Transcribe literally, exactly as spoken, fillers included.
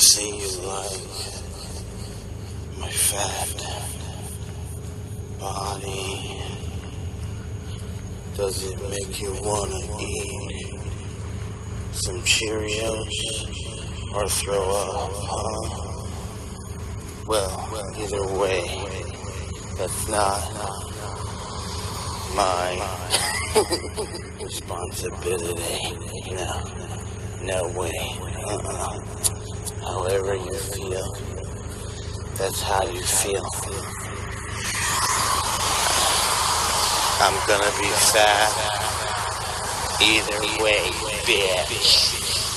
say you like my fat body. Does it make you wanna eat some Cheerios or throw up, huh? Well, either way, that's not my responsibility. No, no way. Uh-uh. However you feel, that's how you feel. I'm gonna be fat either way, bitch.